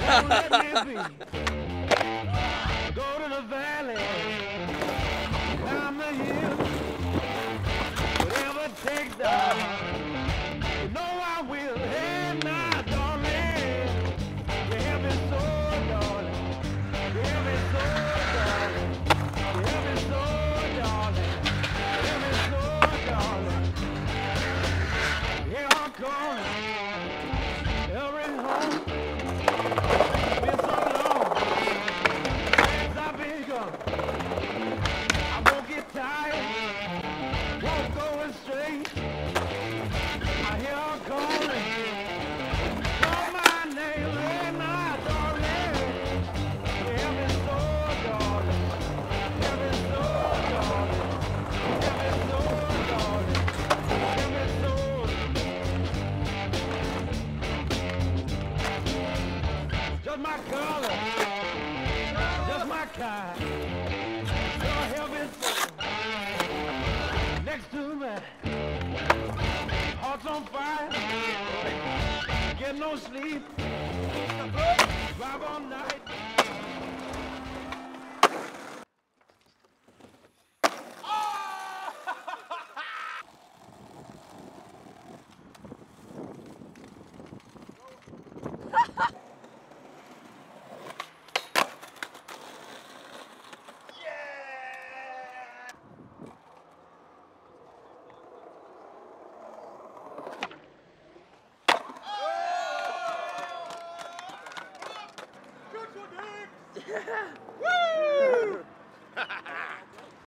let me be. Go to the valley, climb the hill, whatever it takes, darling. You know I will. Hey, now, darling, you have me so, darling. You have me so, darling. You have me so, darling. You have me so, darling. Here I'm calling, every home. Been so long since I've been gone. I won't get tired, won't go astray. I hear her calling, call my name, hey, my darling. You have me so, darling. You have me so, darling. You have me so, darling. You have me so. Just my color, just my kind. So help me so. Next to me, heart's on fire. Get no sleep, drive all night. Yeah. Woo!